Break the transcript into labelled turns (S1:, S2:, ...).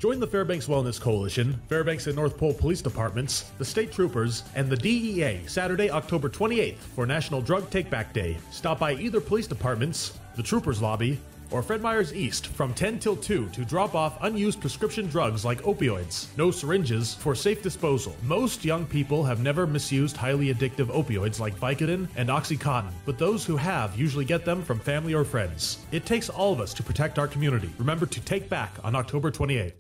S1: Join the Fairbanks Wellness Coalition, Fairbanks and North Pole Police Departments, the State Troopers, and the DEA Saturday, October 28th for National Drug Take-Back Day. Stop by either police departments, the Troopers Lobby, or Fred Meyers East from 10 till 2 to drop off unused prescription drugs like opioids. No syringes for safe disposal. Most young people have never misused highly addictive opioids like Vicodin and Oxycontin, but those who have usually get them from family or friends. It takes all of us to protect our community. Remember to take back on October 28th.